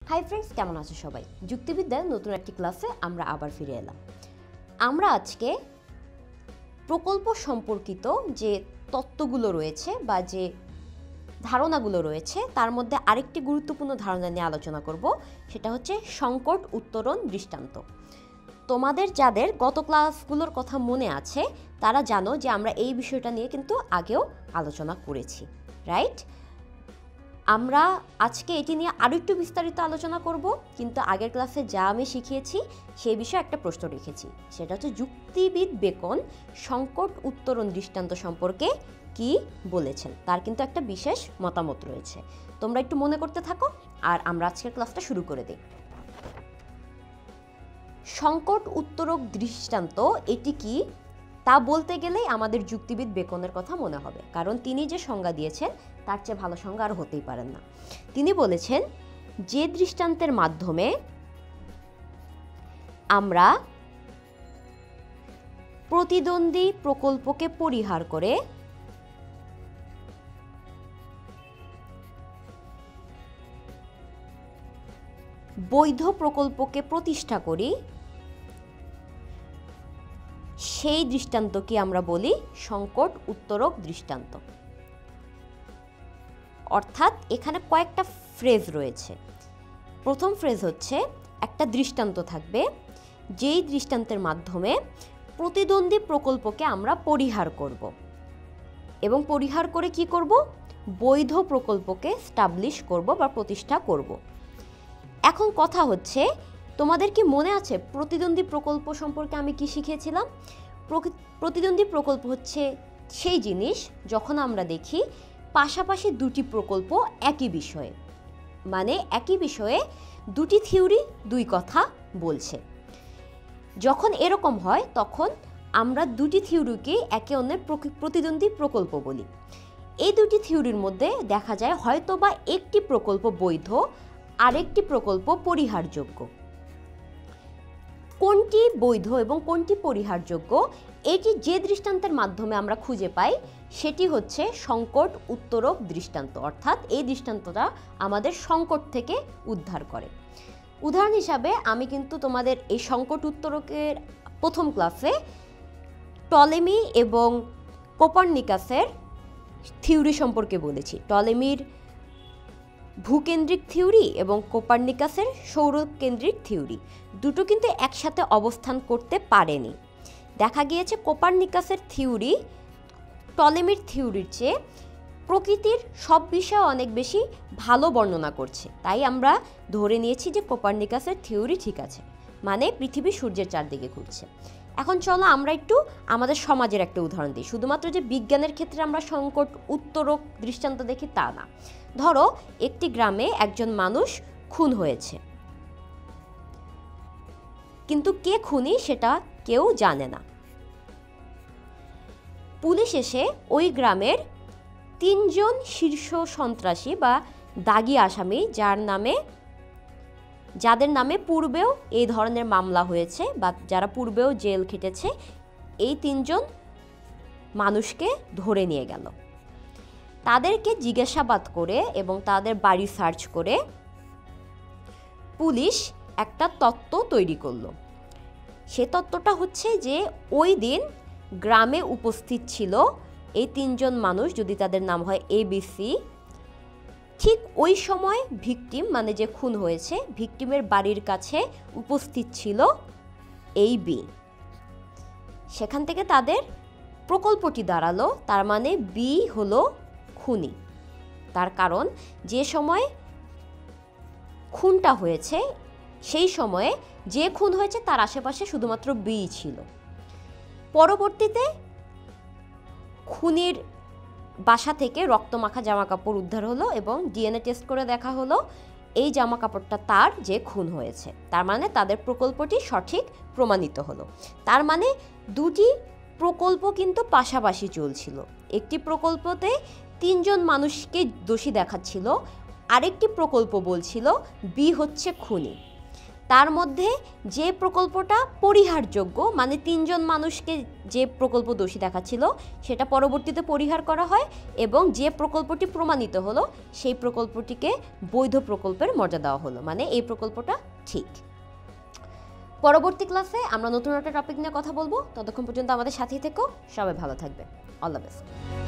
Hi friends, কেমন আছো সবাই? যুক্তিবিদ্যার নতুন একটি ক্লাসে আমরা আবার ফিরে এলাম। আমরা আজকে প্রকল্প সম্পর্কিত যে তত্ত্বগুলো রয়েছে বা যে ধারণাগুলো রয়েছে তার মধ্যে আরেকটি গুরুত্বপূর্ণ ধারণা নিয়ে আলোচনা করব। সেটা হচ্ছে সংকট উত্তরণ দৃষ্টান্ত। তোমাদের যাদের গত ক্লাসগুলোর কথা মনে আছে তারা জানো যে আমরা এই বিষয়টা নিয়ে কিন্তু আগেও আলোচনা করেছি, রাইট? আমরা আজকে এটি নিয়ে আরও একটু বিস্তারিত আলোচনা করব, কিন্তু আগের ক্লাসে যা আমি শিখিয়েছি সেই বিষয়ে একটা প্রশ্ন রেখেছি। সেটা হচ্ছে যুক্তিবিদ বেকন সংকট উত্তরণ দৃষ্টান্ত সম্পর্কে কি বলেছেন, তার কিন্তু একটা বিশেষ মতামত রয়েছে। তোমরা একটু মনে করতে থাকো আর আমরা আজকের ক্লাসটা শুরু করে দিই। সংকট উত্তরক দৃষ্টান্ত এটি কি তা বলতে গেলেই আমাদের যুক্তিবিদ বেকনের কথা মনে হবে, কারণ তিনি যে সংজ্ঞা দিয়েছেন তার চেয়ে ভালো সংজ্ঞা আর হতেই পারেন না। তিনি বলেছেন, যে দৃষ্টান্তের মাধ্যমে আমরা প্রতিদ্বন্দ্বী প্রকল্পকে পরিহার করে বৈধ প্রকল্পকে প্রতিষ্ঠা করি, সেই দৃষ্টান্তকে আমরা বলি সংকট উত্তরক দৃষ্টান্ত। অর্থাৎ এখানে কয়েকটা ফ্রেজ রয়েছে। প্রথম ফ্রেজ হচ্ছে, একটা দৃষ্টান্ত থাকবে যেই দৃষ্টান্তের মাধ্যমে প্রতিদ্বন্দ্বী প্রকল্পকে আমরা পরিহার করব, এবং পরিহার করে কি করব? বৈধ প্রকল্পকে স্টাবলিশ করব বা প্রতিষ্ঠা করব। এখন কথা হচ্ছে, তোমাদের কি মনে আছে প্রতিদ্বন্দ্বী প্রকল্প সম্পর্কে আমি কি শিখিয়েছিলাম? প্রতিদ্বন্দ্বী প্রকল্প হচ্ছে সেই জিনিস যখন আমরা দেখি পাশাপাশি দুটি প্রকল্প একই বিষয়ে, মানে একই বিষয়ে দুটি থিওরি দুই কথা বলছে। যখন এরকম হয় তখন আমরা দুটি থিওরিকে একে অন্যের প্রতিদ্বন্দ্বী প্রকল্প বলি। এই দুটি থিওরির মধ্যে দেখা যায় হয়তোবা একটি প্রকল্প বৈধ, আরেকটি প্রকল্প পরিহারযোগ্য। কোনটি বৈধ এবং কোনটি পরিহারযোগ্য এটি যে দৃষ্টান্তের মাধ্যমে আমরা খুঁজে পাই সেটি হচ্ছে সংকট উত্তরক দৃষ্টান্ত। অর্থাৎ এই দৃষ্টান্তটা আমাদের সংকট থেকে উদ্ধার করে। উদাহরণ হিসাবে আমি কিন্তু তোমাদের এই সংকট উত্তরকের প্রথম ক্লাসে টলেমি এবং কোপার্নিকাসের থিওরি সম্পর্কে বলেছি। টলেমির ভূকেন্দ্রিক থিওরি এবং কোপার্নিকাসের সৌরকেন্দ্রিক থিওরি দুটো কিন্তু একসাথে অবস্থান করতে পারেনি। দেখা গিয়েছে কোপার্নিকাসের থিওরি টলেমির থিওরির চেয়ে প্রকৃতির সব বিষয়ে অনেক বেশি ভালো বর্ণনা করছে, তাই আমরা ধরে নিয়েছি যে কোপার্নিকাসের থিওরি ঠিক আছে, মানে পৃথিবী সূর্যের চারদিকে ঘুরছে। এখন চলো আমরা একটু আমাদের সমাজের একটা উদাহরণ দিই। শুধুমাত্র যে বিজ্ঞানের ক্ষেত্রে আমরা সংকট উত্তরক দৃষ্টান্ত দেখি তা না। ধরো একটি গ্রামে একজন মানুষ খুন হয়েছে, কিন্তু কে খুনি সেটা কেউ জানে না। পুলিশ এসে ওই গ্রামের 3 জন শীর্ষ সন্ত্রাসী বা দাগী আসামি যাদের নামে পূর্বেও এই ধরনের মামলা হয়েছে বা যারা পূর্বেও জেল খেটেছে, এই 3 জন মানুষকে ধরে নিয়ে গেল। তাদেরকে জিজ্ঞাসাবাদ করে এবং তাদের বাড়ি সার্চ করে পুলিশ একটা তত্ত্ব তৈরি করলো। সে তত্ত্বটা হচ্ছে যে ওই দিন গ্রামে উপস্থিত ছিল এই 3 জন মানুষ, যদি তাদের নাম হয় ABC, ঠিক ওই সময় ভিকটিম মানে যে খুন হয়েছে ভিকটিমের বাড়ির কাছে উপস্থিত ছিল এই বি। সেখান থেকে তাদের প্রকল্পটি দাঁড়ালো, তার মানে বি হলো খুনি। তার কারণ যে সময় খুনটা হয়েছে সেই সময়ে যে খুন হয়েছে তার আশেপাশে শুধুমাত্র বি ছিল। পরবর্তীতে খুনির বাসা থেকে রক্তমাখা জামা কাপড় উদ্ধার হলো এবং ডিএনএ টেস্ট করে দেখা হলো এই জামা কাপড়টা তার যে খুন হয়েছে। তার মানে তাদের প্রকল্পটি সঠিক প্রমাণিত হলো। তার মানে দুটি প্রকল্প কিন্তু পাশাপাশি চলছিল। একটি প্রকল্পতে 3 জন মানুষকে দোষী দেখাচ্ছিল, আরেকটি প্রকল্প বলছিল বি হচ্ছে খুনি। তার মধ্যে যে প্রকল্পটা পরিহারযোগ্য, মানে 3 জন মানুষকে যে প্রকল্প দোষী দেখাচ্ছিল সেটা পরবর্তীতে পরিহার করা হয়, এবং যে প্রকল্পটি প্রমাণিত হলো সেই প্রকল্পটিকে বৈধ প্রকল্পের মর্যাদা দেওয়া হলো, মানে এই প্রকল্পটা ঠিক। পরবর্তী ক্লাসে আমরা নতুন একটা টপিক নিয়ে কথা বলবো। ততক্ষণ পর্যন্ত আমাদের সাথেই থেকো। সবাই ভালো থাকবে। All the best.